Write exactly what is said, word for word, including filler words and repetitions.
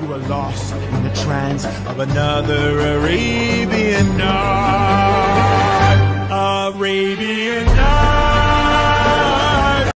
who are lost in the trance of another Arabian night. Arabian night.